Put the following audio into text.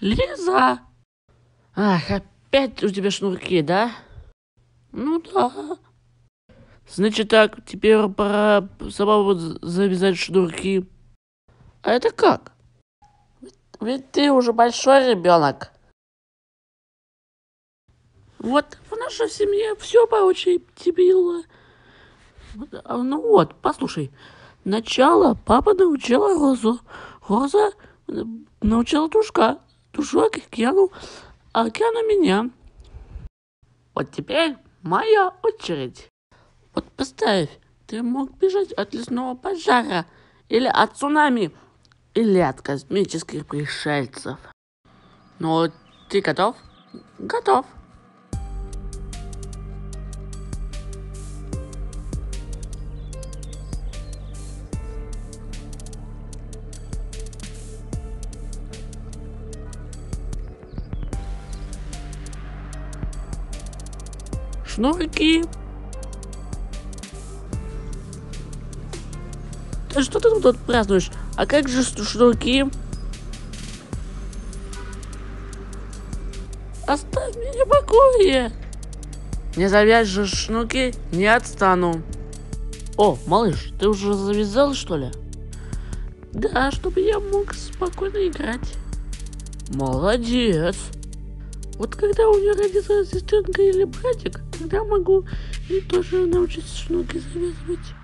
Лиза! Ах, опять у тебя шнурки, да? Ну да. Значит так, теперь пора самому завязать шнурки. А это как? Ведь ты уже большой ребенок. Вот в нашей семье все по очереди было. Ну вот, послушай. Сначала папа научила Розу. Роза научила Тушка. Тушок Кену, а Кену меня. Вот теперь моя очередь. Вот представь, ты мог бежать от лесного пожара, или от цунами, или от космических пришельцев. Ну, ты готов? Готов. Шнурки. Да что ты тут празднуешь? А как же шнурки? Оставь меня в покое. Не завяжешь шнурки, не отстану. О, малыш, ты уже завязал, что ли? Да, чтобы я мог спокойно играть. Молодец. Вот когда у меня родится сестренка или братик, тогда могу и тоже научиться шнурки завязывать.